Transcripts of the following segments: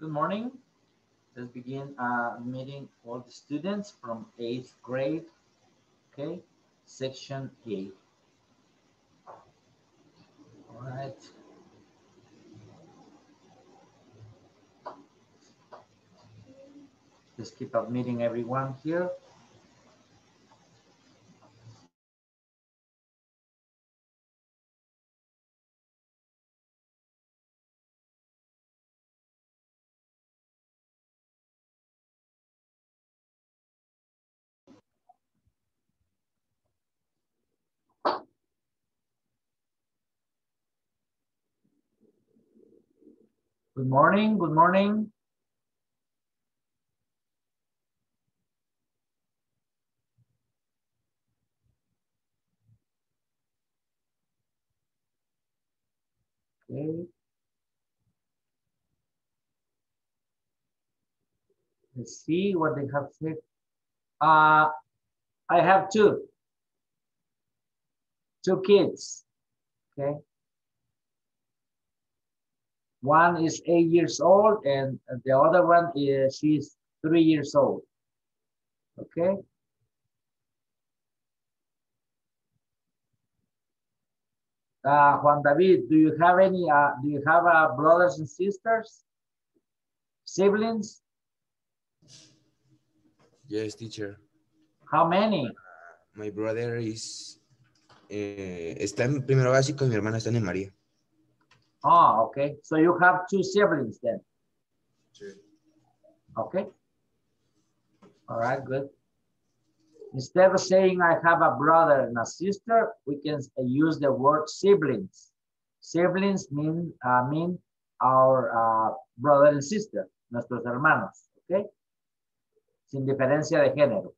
good morning. Let's begin meeting all the students from 8th grade, okay? Section A. All right. Let's keep up meeting everyone here. Good morning, good morning. Okay. Let's see what they have said. I have two kids, okay? One is 8 years old and the other one is, she's 3 years old, okay? Juan David, do you have brothers and sisters, siblings? Yes, teacher. How many? My brother is está en primero básico y mi hermana está en María. Oh, okay. So you have two siblings then. Sí. Okay. All right, good. Instead of saying I have a brother and a sister, we can use the word siblings. Siblings mean our brother and sister, nuestros hermanos, okay? Sin diferencia de género.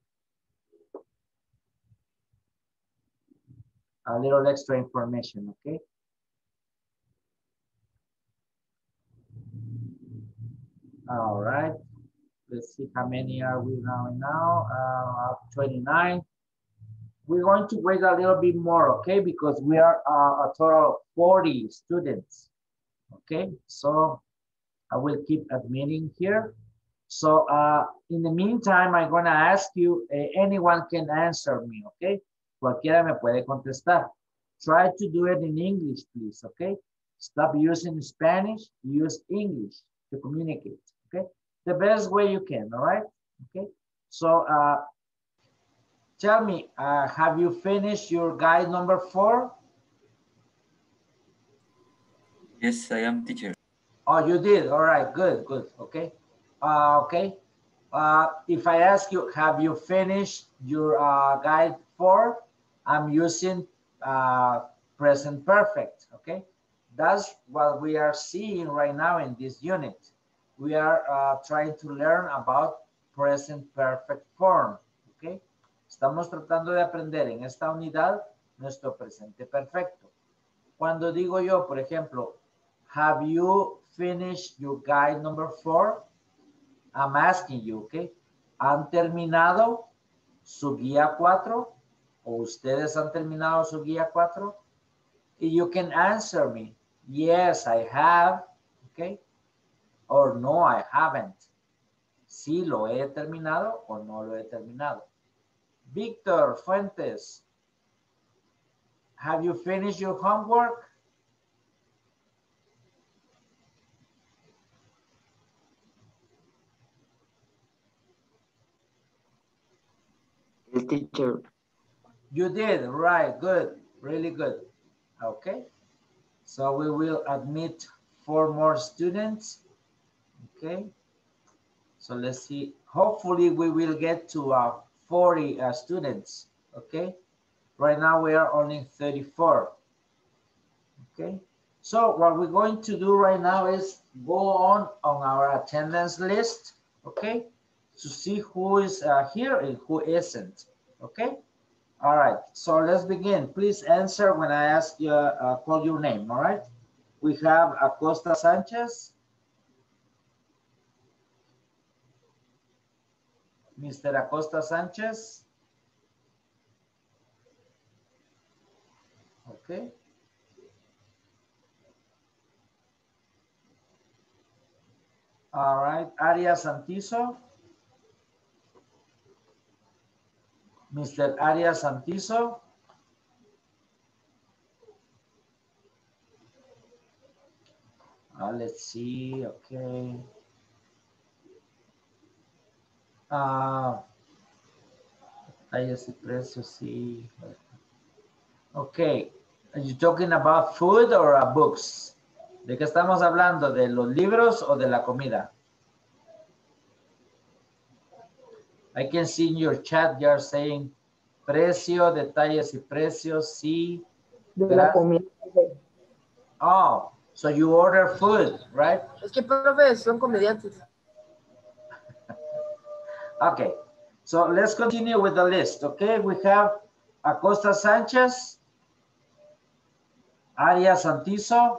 A little extra information, okay? All right. Let's see how many are we now. 29. We're going to wait a little bit more, okay? Because we are a total of 40 students, okay? So I will keep admitting here. So in the meantime, I'm gonna ask you, anyone can answer me, okay? Cualquiera me puede contestar. Try to do it in English, please, okay? Stop using Spanish, use English to communicate, okay? The best way you can, all right? Okay, so tell me, have you finished your guide number 4? Yes, I am teacher. Oh, you did, all right, good, good, okay. Okay, if I ask you, have you finished your guide 4? I'm using present perfect, okay? That's what we are seeing right now in this unit. We are trying to learn about present perfect form, okay? Estamos tratando de aprender en esta unidad nuestro presente perfecto. Cuando digo yo, por ejemplo, have you finished your guide number 4? I'm asking you, okay? ¿Han terminado su guía 4? ¿O ustedes han terminado su guía 4? You can answer me, yes, I have, okay? Or no, I haven't. Sí, lo he terminado o no lo he terminado. Víctor Fuentes, have you finished your homework? Yes, teacher. You did, right, good, really good. Okay, so we will admit 4 more students. Okay, so let's see, hopefully we will get to 40 students. Okay, right now we are only 34. Okay, so what we're going to do right now is go on our attendance list, okay, to see who is here and who isn't. Okay, all right, so let's begin. Please answer when I ask you, call your name. All right, we have Acosta Sanchez, Mr. Acosta Sanchez. Okay, All right. Arias Santizo. Mr. Arias Santizo. Let's see. Okay. Tallas y precios, sí. Okay. Are you talking about food or books? ¿De qué estamos hablando? ¿De los libros o de la comida? I can see in your chat you're saying precio, detalles y precios, sí. De la comida. Oh, so you order food, right? Es que, profe, son comediantes. Okay, so let's continue with the list, okay? We have Acosta Sanchez, Arias Santizo,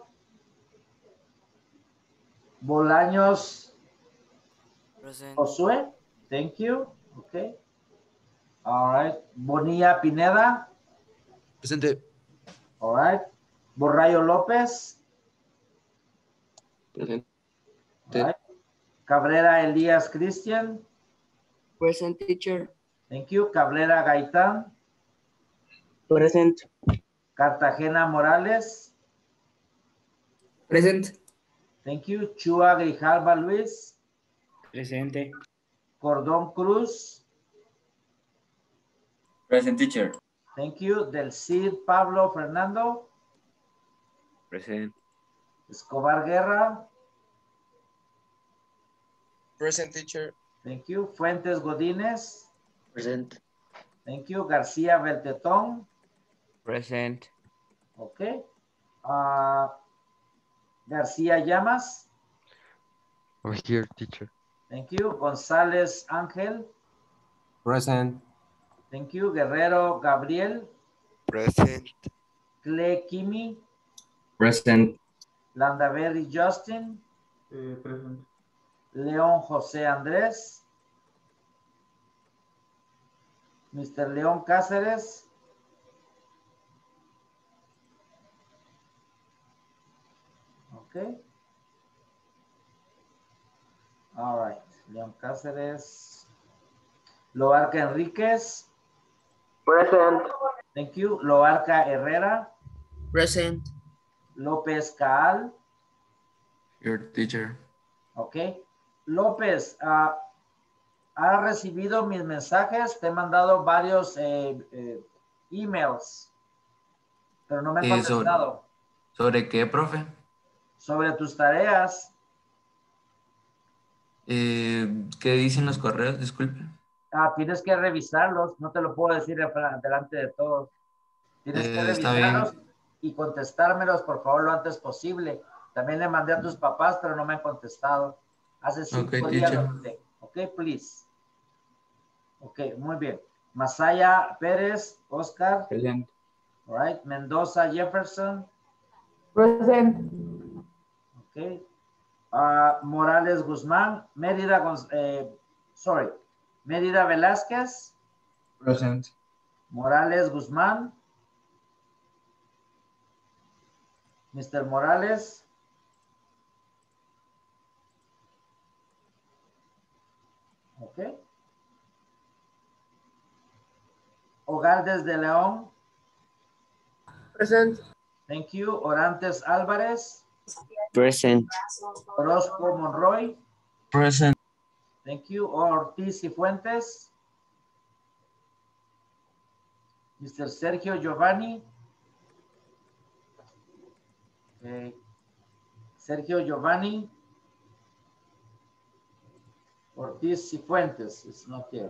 Bolaños Present. Josué, thank you, okay. All right, Bonilla Pineda, Presente. all right. Borrayo López, Present. all right. Cabrera Elías Cristian, Present, teacher. thank you. Cabrera Gaitán, Present. Cartagena Morales, Present. thank you. Chua Grijalva Luis, Presente. Cordón Cruz, Present, teacher. thank you. Del Cid Pablo Fernando, Present. Escobar Guerra, Present, teacher. thank you. Fuentes Godínez, Present. thank you. García Beltetón, Present. okay. García Llamas, Over here, teacher. thank you. González Ángel, Present. thank you. Guerrero Gabriel, Present. Cle Kimi, Present. Landaverri Justin, Present. León José Andrés, Mr. León Cáceres, okay. All right, León Cáceres, Loarca Enríquez, Present. thank you. Loarca Herrera, Present. López Caal, Your teacher. ok. López, ¿ha recibido mis mensajes? Te he mandado varios emails, pero no me han contestado. ¿Sobre qué, profe? Sobre tus tareas. ¿Qué dicen los correos? Disculpe. Tienes que revisarlos, no te lo puedo decir delante de todos. Tienes que Está revisarlos bien. y contestármelos, por favor, lo antes posible. También le mandé a tus papás, pero no me han contestado. Hace 5 Ok, días teacher. lo mandé. Ok, please. Ok, muy bien. Masaya Pérez, Oscar. Present. All right. Mendoza Jefferson. Present. Ok. Morales Guzmán. Mérida Velázquez. Present. Morales Guzmán. Mr. Morales. Ok. Ogaldes de León. Present. Thank you. Orantes Álvarez. Present. Orozco Monroy. Present. Thank you. Ortiz y Fuentes. Mr. Sergio Giovanni. Okay. Sergio Giovanni. Ortiz y Fuentes. It's not here.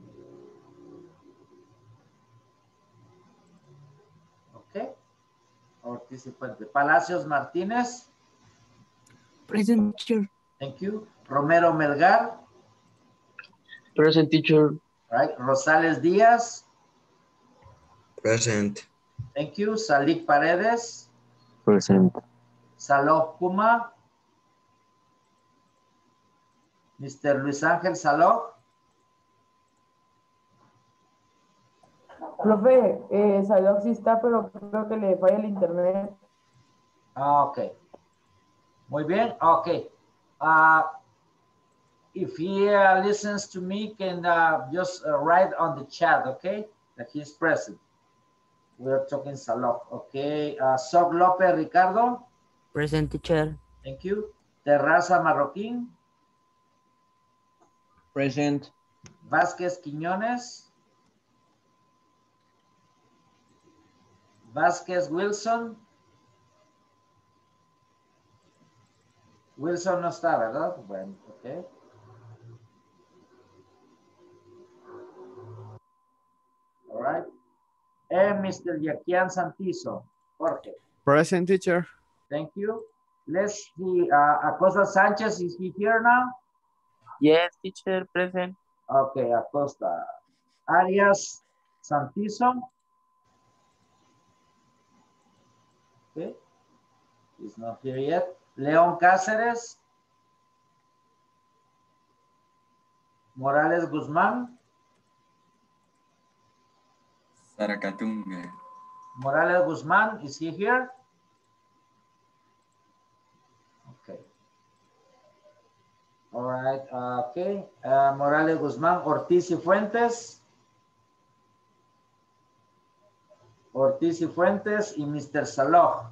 Okay. Ortiz y Fuentes. Palacios Martínez. Present, teacher. Thank you. Romero Melgar. Present, teacher. Right. Rosales Díaz. Present. Thank you. Salik Paredes. Present. Saloj Puma. Mr. Luis Ángel Saloj. Profe, Salok sí está, pero creo que le falla el internet. Ok. Muy bien. Ok. if he listens to me, can just write on the chat, okay? That he's present. We're talking Salok, okay? Soc Lopez Ricardo. Present, teacher. Thank you. Terraza Marroquín. Present. Vázquez Quiñones. Vázquez Wilson. Wilson no está, ¿verdad? Bueno, ok. All right. And Mr. Yaquian Santizo. Jorge. Present, teacher. Thank you. Let's see. Acosta Sanchez, is he here now? Yes, teacher, present. Okay, Acosta. Arias Santizo. Okay. He's not here yet. León Cáceres. Morales Guzmán. Zaracatunga. Morales Guzmán, is he here? Okay. All right, okay. Morales Guzmán, Ortiz y Fuentes. Ortiz y Fuentes y Mr. Saloj.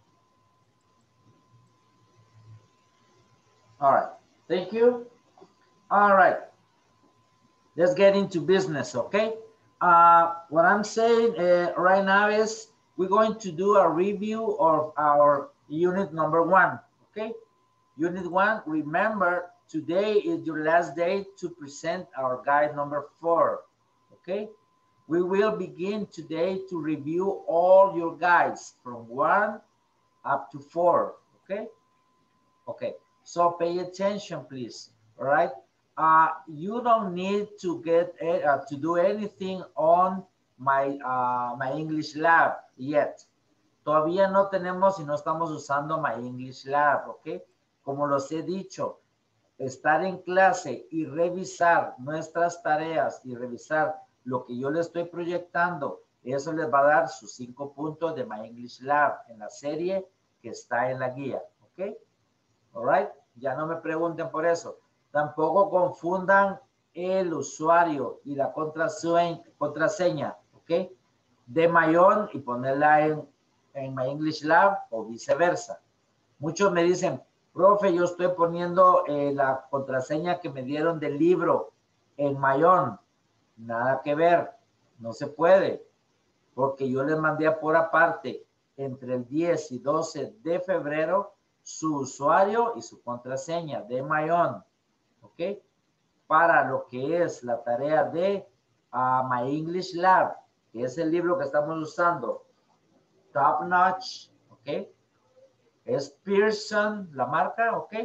All right, thank you. All right, let's get into business, okay? What I'm saying right now is we're going to do a review of our unit number 1, okay? Unit 1, remember, today is your last day to present our guide number 4, okay? We will begin today to review all your guides from 1 up to 4, okay? Okay, so pay attention, please, all right? You don't need to get to do anything on my my English Lab yet. Todavía no tenemos y no estamos usando My English Lab, ¿ok? Como los he dicho, estar en clase y revisar nuestras tareas y revisar lo que yo le estoy proyectando, eso les va a dar sus 5 puntos de My English Lab en la serie que está en la guía, ¿ok? All right, ya no me pregunten por eso. Tampoco confundan el usuario y la contraseña, ¿ok? De Mayón y ponerla en My English Lab o viceversa. Muchos me dicen, profe, yo estoy poniendo la contraseña que me dieron del libro en Mayón. Nada que ver, no se puede, porque yo les mandé por aparte entre el 10 y 12 de febrero su usuario y su contraseña de Mayón. ¿Ok? Para lo que es la tarea de My English Lab, que es el libro que estamos usando, Top Notch, ¿ok? Es Pearson, la marca, ¿ok?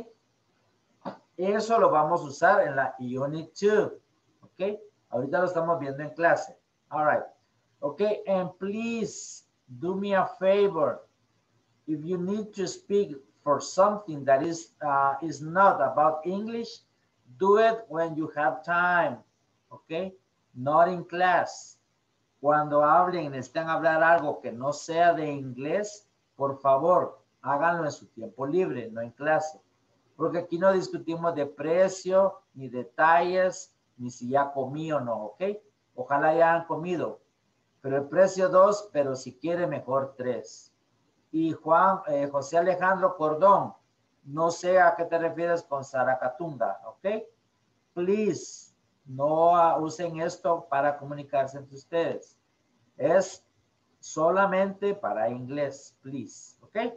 Eso lo vamos a usar en la Unit 2, ¿ok? Ahorita lo estamos viendo en clase. All right. Okay, and please do me a favor. If you need to speak for something that is not about English, do it when you have time, okay? Not in class. Cuando hablen, necesitan hablar algo que no sea de inglés, por favor, háganlo en su tiempo libre, no en clase. Porque aquí no discutimos de precio, ni detalles, ni si ya comí o no, ¿ok? Ojalá ya han comido. Pero el precio 2, pero si quiere mejor 3. Y José Alejandro Cordón, no sé a qué te refieres con Zaracatunga, ¿ok? Please, no usen esto para comunicarse entre ustedes. Es solamente para inglés, please, ¿ok?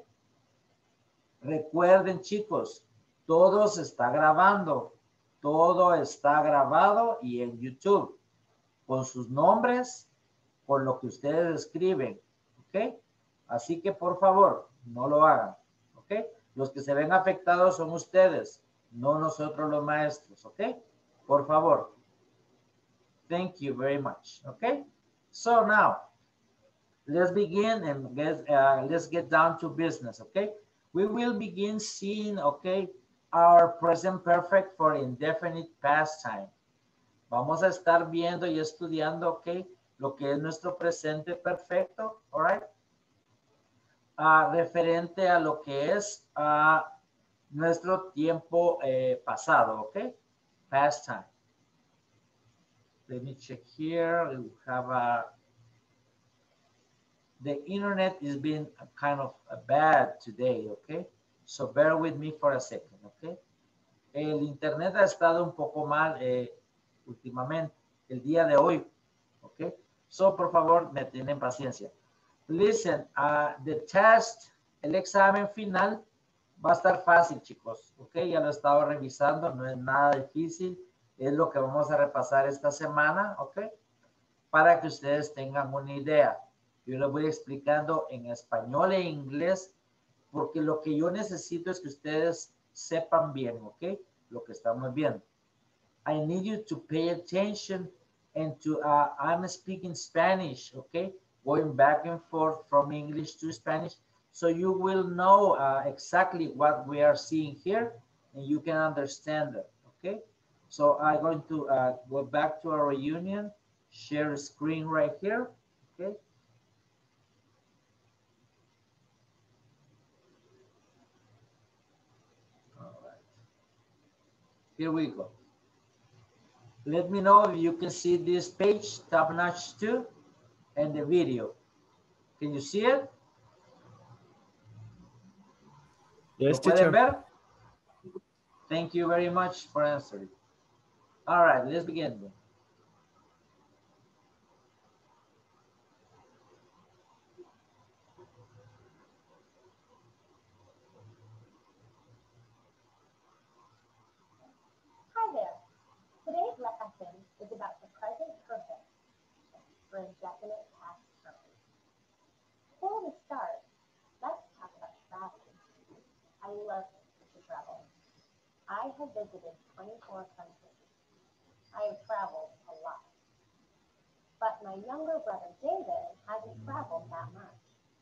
Recuerden, chicos, todo se está grabando. Todo está grabado y en YouTube. Con sus nombres, con lo que ustedes escriben, ¿ok? Así que, por favor, no lo hagan, ¿ok? Los que se ven afectados son ustedes, no nosotros los maestros, ¿ok? Por favor. Thank you very much, ¿ok? So now, let's begin and let's get down to business, ¿ok? We will begin seeing, ¿ok? Our present perfect for indefinite past time. Vamos a estar viendo y estudiando, ¿ok? Lo que es nuestro presente perfecto, all right? Referente a lo que es nuestro tiempo pasado, ¿ok? past time. Let me check here. We have the internet is being kind of bad today, okay? So bear with me for a second, okay? El internet ha estado un poco mal últimamente, el día de hoy, okay? So, por favor, me tienen paciencia. Listen, the test, el examen final va a estar fácil, chicos, ok? Ya lo he estado revisando, no es nada difícil, es lo que vamos a repasar esta semana, ok? Para que ustedes tengan una idea. Yo lo voy explicando en español e inglés, porque lo que yo necesito es que ustedes sepan bien, ok? Lo que estamos viendo. I need you to pay attention and to, I'm speaking Spanish, okay? Going back and forth from English to Spanish. So you will know exactly what we are seeing here and you can understand it, okay? So I'm going to go back to our reunion, share the screen right here, okay? All right. Here we go. Let me know if you can see this page, top notch 2, and the video. Can you see it? Yes, ¿Lo pueden teacher. ver? Thank you very much for answering. All right, let's begin. Hi there. Today's lesson is about the present perfect for indefinite past tense. Before we start, let's talk about traveling. I love to travel. I have visited 24 countries. I have traveled a lot. But my younger brother David hasn't traveled that much.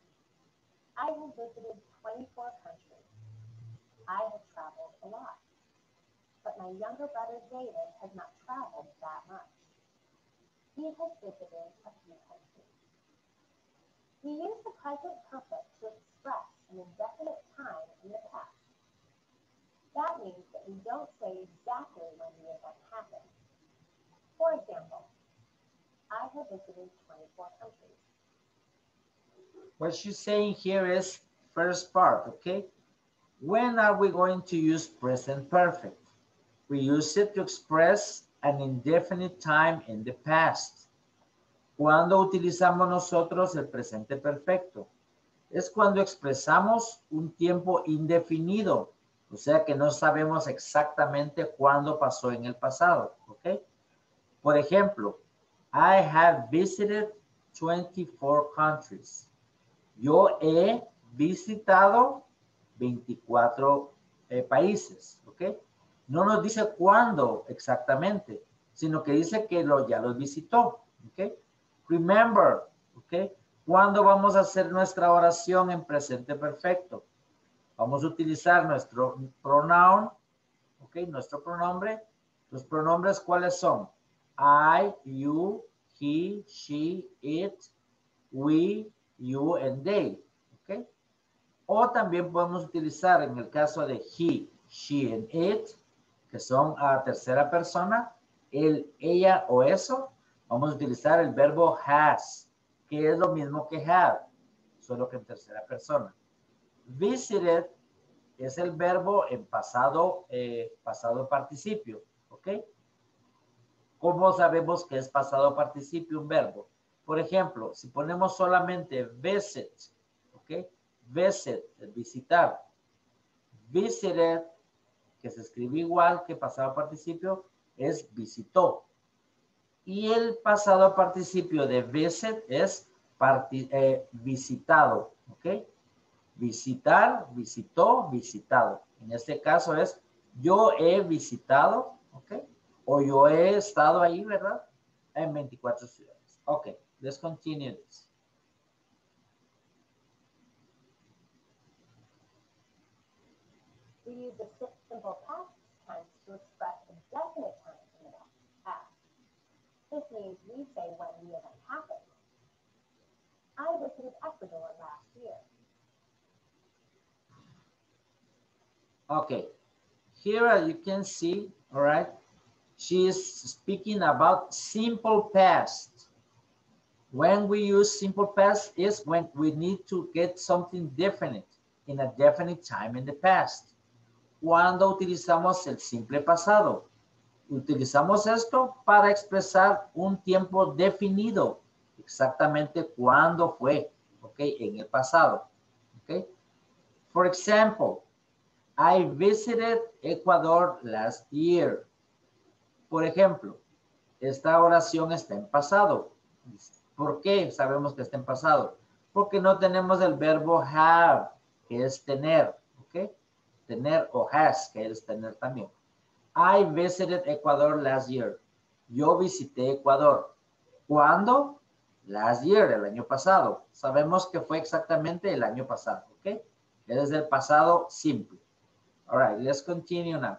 I have visited 24 countries. I have traveled a lot. But my younger brother David has not traveled that much. He has visited a few countries. We use the present perfect to express an indefinite time in the past. That means that we don't say exactly when the event happened. For example, I have visited 24 countries. What she's saying here is first part, okay? When are we going to use present perfect? We use it to express an indefinite time in the past. ¿Cuándo utilizamos nosotros el presente perfecto? Es cuando expresamos un tiempo indefinido, o sea que no sabemos exactamente cuándo pasó en el pasado, ¿ok? Por ejemplo, I have visited 24 countries. Yo he visitado 24 países, ¿ok? No nos dice cuándo exactamente, sino que dice que ya los visitó, ¿ok? Remember, ¿ok? ¿Cuándo vamos a hacer nuestra oración en presente perfecto? Vamos a utilizar nuestro pronoun, ¿ok? Nuestro pronombre. Los pronombres, ¿cuáles son? I, you, he, she, it, we, you, and they, ¿ok? O también podemos utilizar en el caso de he, she, and it, que son a tercera persona, el, ella o eso, vamos a utilizar el verbo has, que es lo mismo que have, solo que en tercera persona. Visited es el verbo en pasado, pasado participio, ¿ok? ¿Cómo sabemos que es pasado participio un verbo? Por ejemplo, si ponemos solamente visit, ¿ok? Visit, visitar. Visited, que se escribe igual que pasado participio, es visitó. Y el pasado participio de visit es visitado, ¿ok? Visitar, visitó, visitado. En este caso es yo he visitado, ¿ok? O yo he estado ahí, ¿verdad? En 24 ciudades. Ok, let's continue this. We use the simple past tense to express a definite time in the past. This means we say when the event happened. I visited Ecuador last year. Okay, here you can see, all right, She is speaking about simple past. When we use simple past is when we need to get something definite in a definite time in the past. Cuando utilizamos el simple pasado. Utilizamos esto para expresar un tiempo definido, exactamente cuándo fue, ¿ok? En el pasado, ¿ok? For example, I visited Ecuador last year. Por ejemplo, esta oración está en pasado. ¿Por qué sabemos que está en pasado? Porque no tenemos el verbo have, que es tener, ¿ok? Tener o has, que es tener también. I visited Ecuador last year. Yo visité Ecuador. ¿Cuándo? Last year, el año pasado. Sabemos que fue exactamente el año pasado, ¿ok? Es el pasado simple. All right, let's continue now.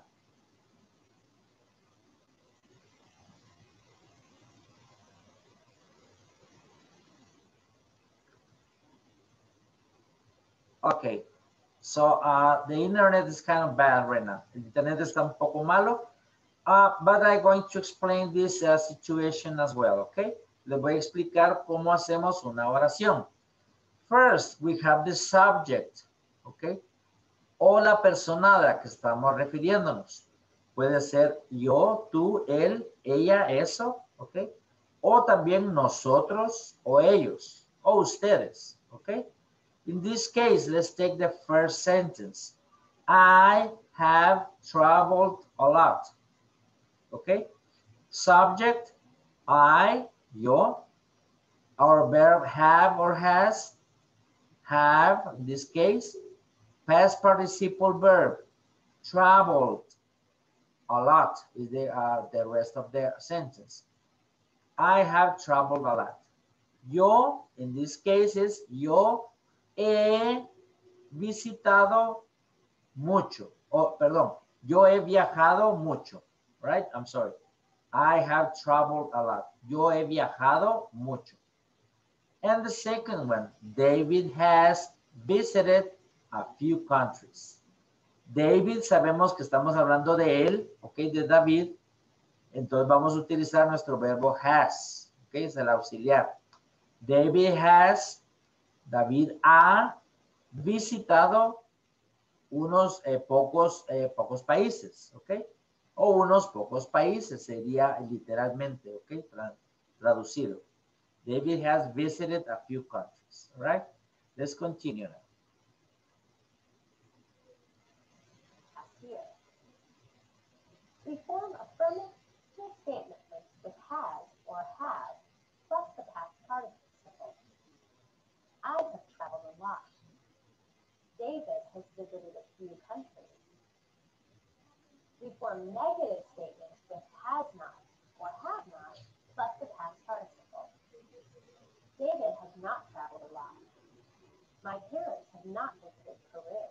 Okay, so the internet is kind of bad right now. El internet está un poco malo, but I'm going to explain this situation as well, okay? Les voy a explicar cómo hacemos una oración. First, we have the subject, okay? O la persona a la que estamos refiriéndonos. Puede ser yo, tú, él, ella, eso, ok. O también nosotros o ellos o ustedes, ok. In this case, let's take the first sentence. I have traveled a lot, ok. Subject, I, yo. Our verb have or has, have, in this case. Past participle verb, traveled a lot is the rest of the sentence. I have traveled a lot. Yo, in this case, is yo he visitado mucho. Oh, perdón, yo he viajado mucho, right? I'm sorry. I have traveled a lot. Yo he viajado mucho. And the second one, David has visited a few countries. David, sabemos que estamos hablando de él, ok, de David. Entonces vamos a utilizar nuestro verbo has, ok, es el auxiliar. David David ha visitado unos pocos países, ok, o unos pocos países sería literalmente, ok, traducido. David has visited a few countries, all right? Let's continue now. We form affirmative statements with has or have plus the past participle. I have traveled a lot. David has visited a few countries. We form negative statements with has not or have not plus the past participle. David has not traveled a lot. My parents have not visited Peru.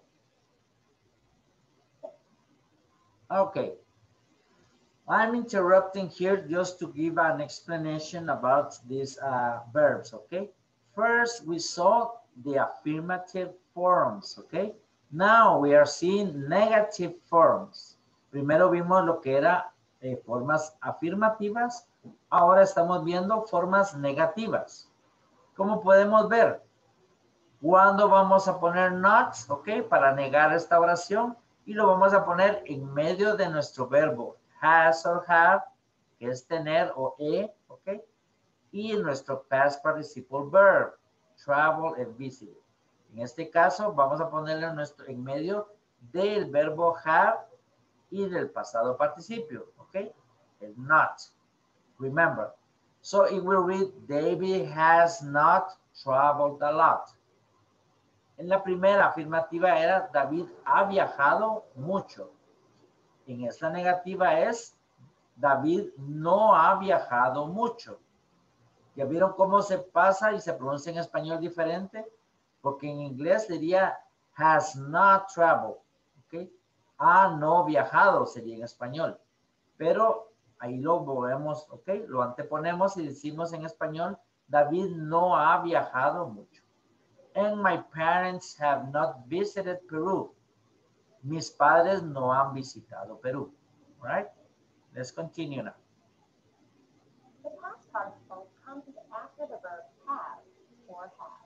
Okay. I'm interrupting here just to give an explanation about these verbs, okay? First, we saw the affirmative forms, okay? Now we are seeing negative forms. Primero vimos lo que era formas afirmativas, ahora estamos viendo formas negativas. ¿Cómo podemos ver? ¿Cuándo vamos a poner not, ok? Para negar esta oración y lo vamos a poner en medio de nuestro verbo. Has or have, que es tener o ok, y nuestro past participle verb, travel and visit. En este caso, vamos a ponerle en medio del verbo have y del pasado participio, ok, el not. Remember, so it will read, David has not traveled a lot. En la primera afirmativa era, David ha viajado mucho. En esta negativa es, David no ha viajado mucho. ¿Ya vieron cómo se pasa y se pronuncia en español diferente? Porque en inglés sería has not traveled, ¿ok? Ha no viajado sería en español. Pero ahí lo movemos, ¿ok? Lo anteponemos y decimos en español, David no ha viajado mucho. And my parents have not visited Peru. Mis padres no han visitado Perú, right? Let's continue now. The past participle comes after the verb have or has.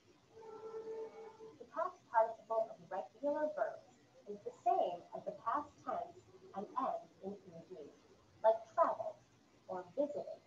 The past participle of regular verbs is the same as the past tense and ends in ed, like traveled or visited.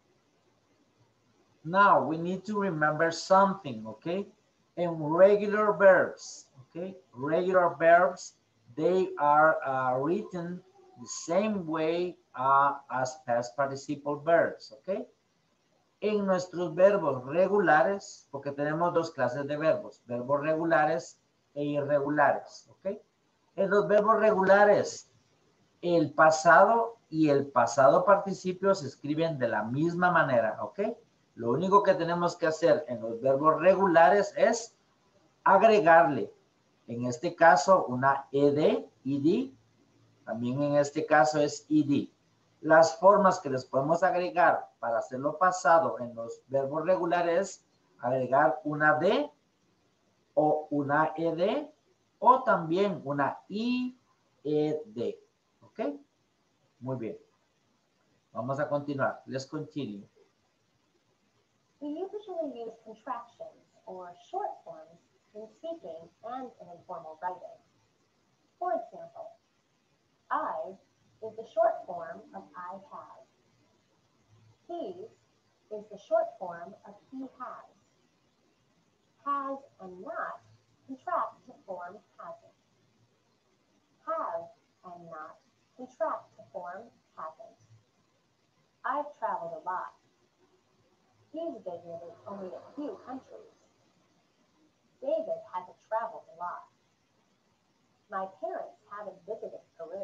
Now we need to remember something, okay? In regular verbs, okay? Regular verbs, they are written the same way as past participle verbs, okay? En nuestros verbos regulares, porque tenemos dos clases de verbos, verbos regulares e irregulares, ¿ok? En los verbos regulares, el pasado y el pasado participio se escriben de la misma manera, ¿ok? Lo único que tenemos que hacer en los verbos regulares es agregarle, en este caso, una ed, también en este caso es id. Las formas que les podemos agregar para hacerlo pasado en los verbos regulares, agregar una D o una ED o también una IED. ¿Ok? Muy bien. Vamos a continuar. Let's continue. We usually use contractions or short forms in speaking and in informal writing. For example, I is the short form of I have. He is the short form of he has. Has and not contract to form hasn't. Have and not contract to form hasn't. I've traveled a lot. He's visited only a few countries. David hasn't traveled a lot. My parents haven't visited Peru.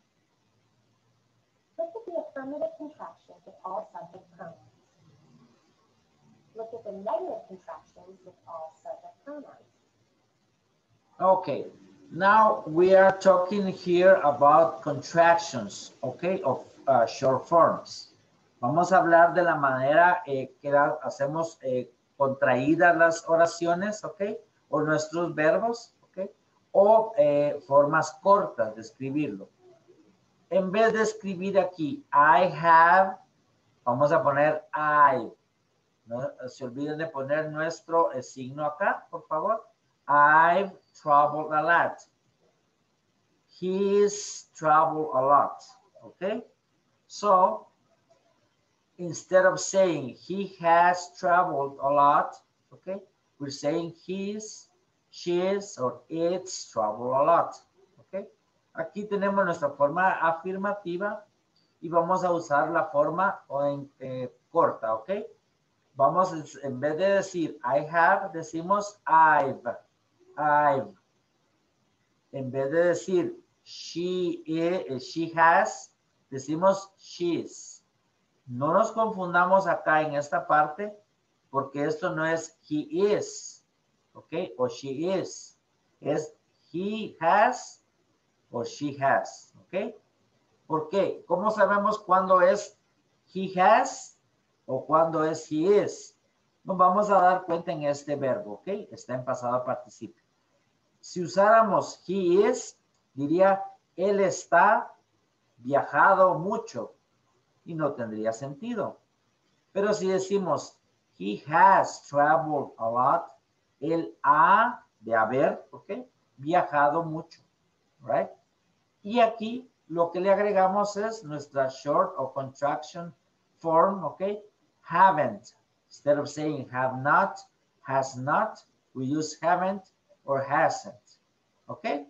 Look at the affirmative contractions with all subject pronouns. Look at the negative contractions with all subject pronouns. Okay, now we are talking here about contractions, okay, of short forms. Vamos a hablar de la manera que hacemos contraídas las oraciones, ok, o nuestros verbos, ok, o formas cortas de escribirlo. En vez de escribir aquí, I have, vamos a poner I. No se olviden de poner nuestro signo acá, por favor. I've traveled a lot. He's traveled a lot. Okay? So, instead of saying he has traveled a lot, okay, we're saying he's, she's, or it's traveled a lot. Okay? Aquí tenemos nuestra forma afirmativa y vamos a usar la forma corta, ¿ok? Vamos, en vez de decir I have, decimos I've. En vez de decir she has, decimos she's. No nos confundamos acá en esta parte porque esto no es he is, ¿ok? O she is. Es he has o she has, ¿ok? ¿Por qué? ¿Cómo sabemos cuándo es he has o cuándo es he is? Nos vamos a dar cuenta en este verbo, ¿ok? Está en pasado participio. Si usáramos he is, diría él está viajado mucho y no tendría sentido. Pero si decimos he has traveled a lot, él ha de haber, ¿ok? Viajado mucho, right? Y aquí lo que le agregamos es nuestra short o contraction form, ¿ok? Haven't. Instead of saying have not, has not, we use haven't or hasn't, ¿ok?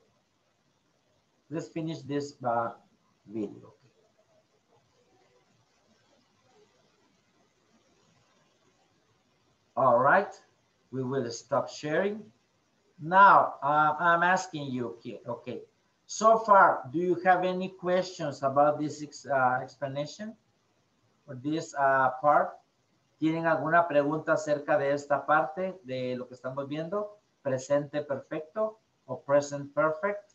Let's finish this video. All right, we will stop sharing. Now, I'm asking you, okay, so far, do you have any questions about this explanation or this part? ¿Tienen alguna pregunta acerca de esta parte de lo que estamos viendo? ¿Presente perfecto o present perfect?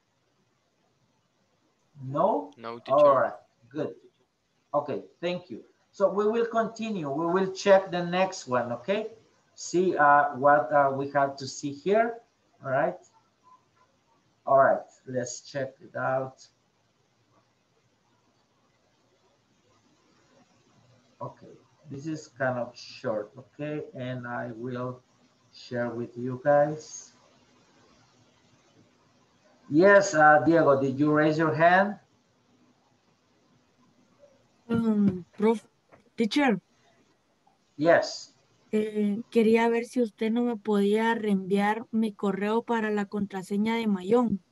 No? No, teacher. All right, good. Okay, thank you. So we will continue. We will check the next one, okay? See what we have to see here, all right? All right, let's check it out. Okay, this is kind of short, okay, and I will share with you guys. Yes, Diego, did you raise your hand? Teacher, Yes. quería ver si usted no me podía reenviar mi correo para la contraseña de Mayón.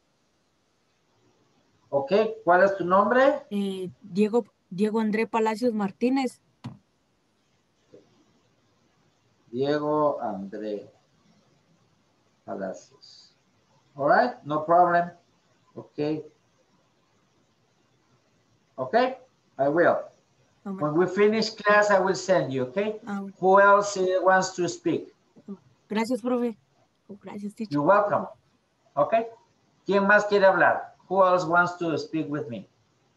Ok, ¿cuál es tu nombre? Diego André Palacios Martínez. Diego André Palacios. All right, no problem. Okay. Okay, I will. When we finish class, I will send you, okay? Who else wants to speak? Gracias, profe. Gracias, teacher. You're welcome. Okay. ¿Quién más quiere hablar? Who else wants to speak with me?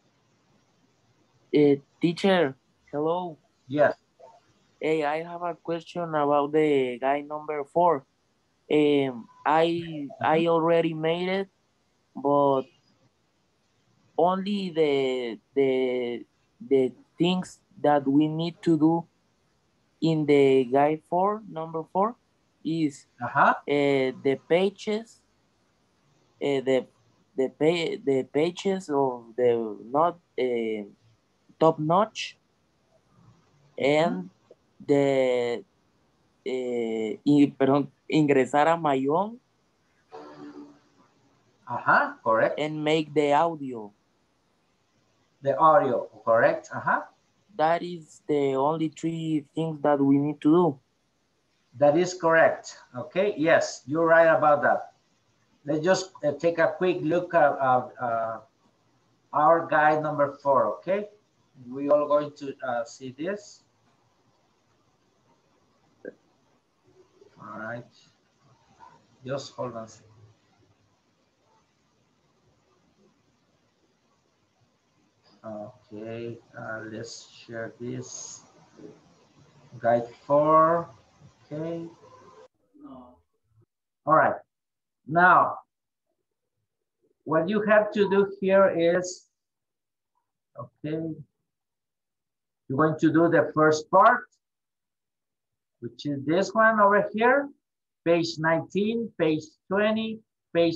Teacher, hello. Yes. Hey, I have a question about the guy number 4. I already made it, but only the things that we need to do in the guide 4, number 4, is the pages, the pages of the not top notch, and the ingresar a Mayón. Correct. And make the audio. The audio, correct. That is the only 3 things that we need to do. That is correct. Okay, yes, you're right about that. Let's just take a quick look at our guide number 4, okay? We all going to see this. All right, just hold on a second. Okay, let's share this. Guide 4, okay. All right, now, what you have to do here is, okay, you're going to do the first part, which is this one over here, page 19, page 20, page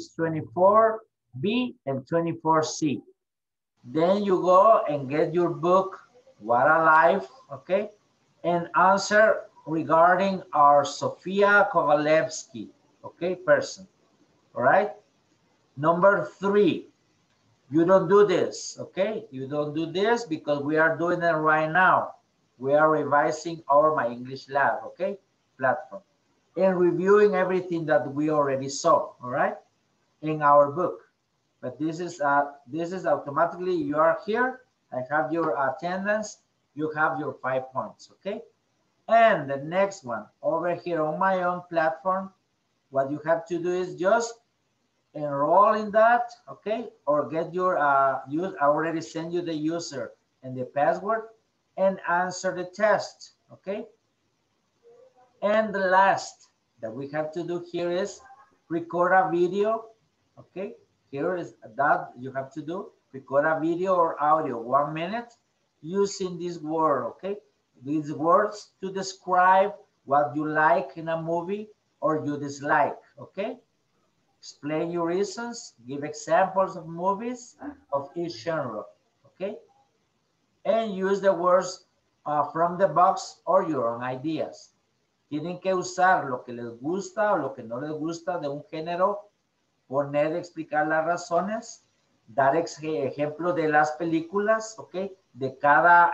24B, and 24C. Then you go and get your book, What a Life, okay, and answer regarding our Sofia Kovalevsky, okay, person, all right? Number 3, you don't do this, okay? You don't do this because we are doing it right now. We are revising our My English Lab, okay, platform, and reviewing everything that we already saw, all right, in our book. But this is automatically, you are here, I have your attendance, you have your 5 points, okay? And the next one, over here on my own platform, what you have to do is just enroll in that, okay? Or get your, I already sent you the user and the password, and answer the test, okay? And the last that we have to do here is record a video, okay? Here is that you have to do, record a video or audio, 1 minute, using this word, okay? These words to describe what you like in a movie or you dislike, okay? Explain your reasons, give examples of movies of each genre, okay? And use the words from the box or your own ideas. Tienen que usar lo que les gusta o lo que no les gusta de un género, poner, explicar las razones, dar ejemplo de las películas, ¿ok? De cada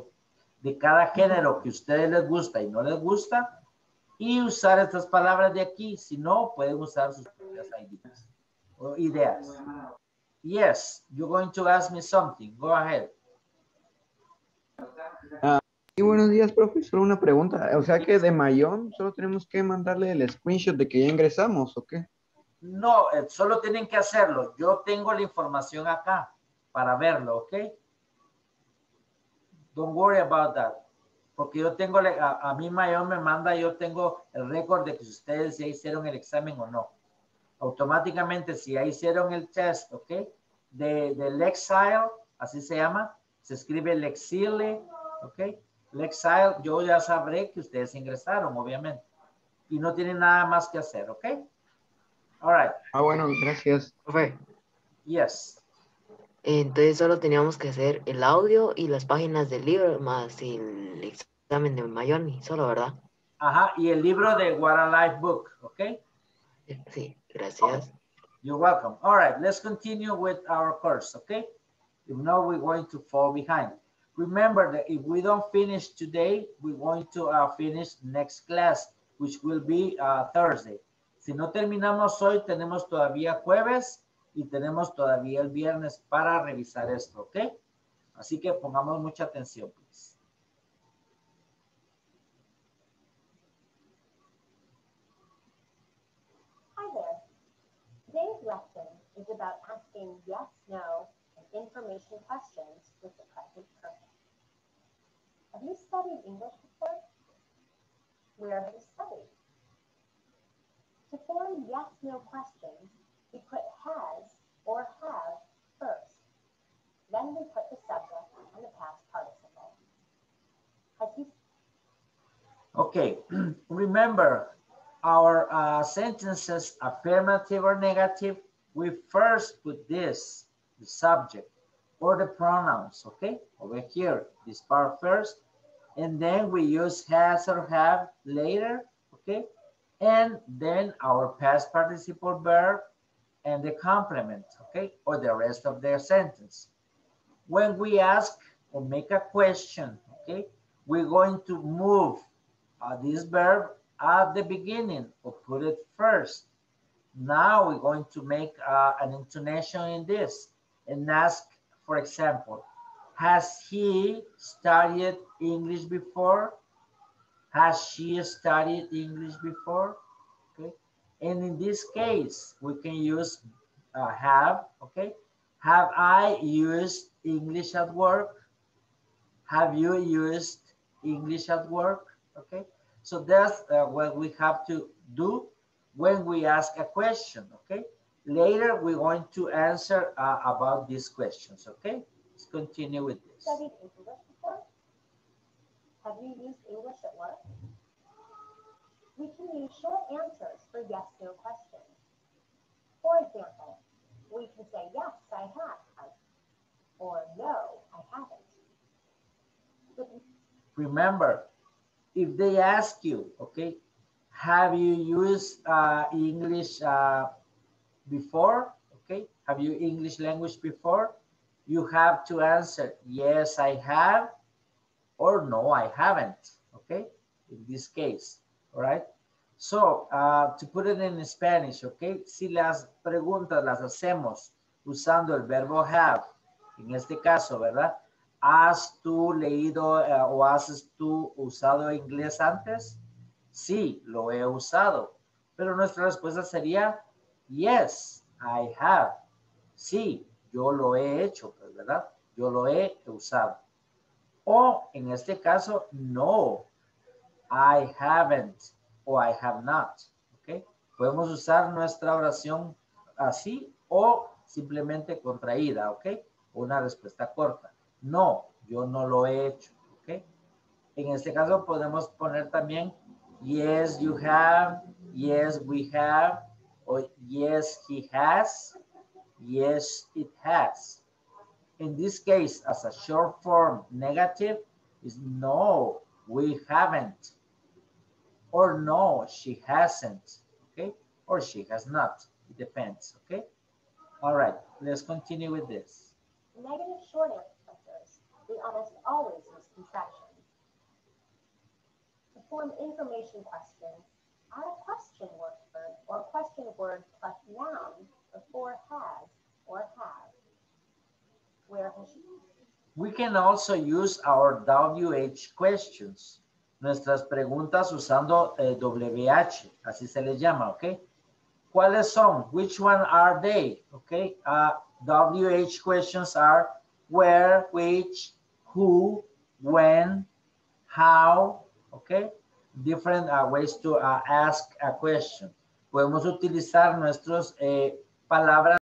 género que a ustedes les gusta y no les gusta, y usar estas palabras de aquí. Si no, pueden usar sus propias ideas o ideas. Yes, you're going to ask me something. Go ahead. Sí, buenos días, profe. Solo una pregunta. O sea que de Mayón solo tenemos que mandarle el screenshot de que ya ingresamos, ¿o qué? No, solo tienen que hacerlo. Yo tengo la información acá para verlo, ¿ok? Don't worry about that. Porque yo tengo, a mí Mayón me manda, yo tengo el récord de que ustedes ya hicieron el examen o no. Automáticamente, si ya hicieron el test, ¿ok? De Lexile, así se llama, se escribe Lexile, ¿ok? Lexile, yo ya sabré que ustedes ingresaron, obviamente. Y no tienen nada más que hacer, ¿ok? All right. Ah, bueno, gracias. Profe, Yes. entonces solo teníamos que hacer el audio y las páginas del libro más el examen de Mayoni, solo, ¿verdad? Ajá, y el libro de What a Life Book, ¿ok? Sí, gracias. You're welcome. All right, let's continue with our course, okay? If not, we're going to fall behind. Remember that if we don't finish today, we're going to finish next class, which will be Thursday. Si no terminamos hoy, tenemos todavía jueves y tenemos todavía el viernes para revisar esto, ¿ok? Así que pongamos mucha atención, please. Hi there. Today's lesson is about asking yes, no, and information questions with the present perfect. Have you studied English before? Where have you studied? To form yes-no questions, we put has or have first. Then we put the subject and the past participle. Has he? Okay, remember our sentences, affirmative or negative, we first put this, the subject or the pronouns, okay? Over here, this part first, and then we use has or have later, okay? And then our past participle verb and the complement, okay? Or the rest of their sentence. When we ask or make a question, okay? We're going to move this verb at the beginning or put it first. Now we're going to make an intonation in this and ask, for example, has he studied English before? Has she studied English before? Okay. And in this case, we can use have, okay? Have I used English at work? Have you used English at work? Okay. So that's what we have to do when we ask a question, okay? Later, we're going to answer about these questions, okay? Let's continue with this. Studied English before? Have you used English at work? We can use short answers for yes-no questions. For example, we can say, yes, I have, or no, I haven't. Remember, if they ask you, okay, have you used English before? Okay, have you English language before? You have to answer, yes, I have, or no, I haven't, okay, in this case, all right? So, to put it in Spanish, okay, si las preguntas las hacemos usando el verbo have, en este caso, ¿verdad? ¿Has tú leído o has tú usado inglés antes? Sí, lo he usado. Pero nuestra respuesta sería, yes, I have. Sí, yo lo he hecho, ¿verdad? Yo lo he usado. O en este caso, no, I haven't o I have not. ¿Okay? Podemos usar nuestra oración así o simplemente contraída, ¿ok? Una respuesta corta. No, yo no lo he hecho, ¿ok? En este caso podemos poner también yes, you have, yes, we have, or yes, he has, yes, it has. In this case, as a short form negative, is no, we haven't, or no, she hasn't, okay? Or she has not, it depends, okay? All right, let's continue with this. Negative short answers, we almost always use contractions. To form information questions, add a question word or question word plus noun before has or have. Where has she? We can also use our WH questions, nuestras preguntas usando WH, así se les llama, ¿ok? ¿Cuáles son? Which one are they? Okay, WH questions are where, which, who, when, how, okay? Different ways to ask a question. Podemos utilizar nuestros palabras